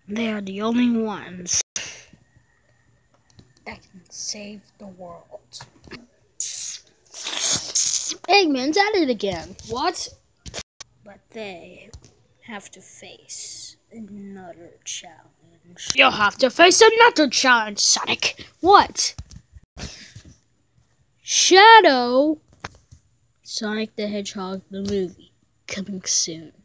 They are the only ones that can save the world. Eggman's at it again. What? But they have to face another challenge. You'll have to face another challenge, Sonic. What? Shadow Sonic the Hedgehog the Movie. Coming soon.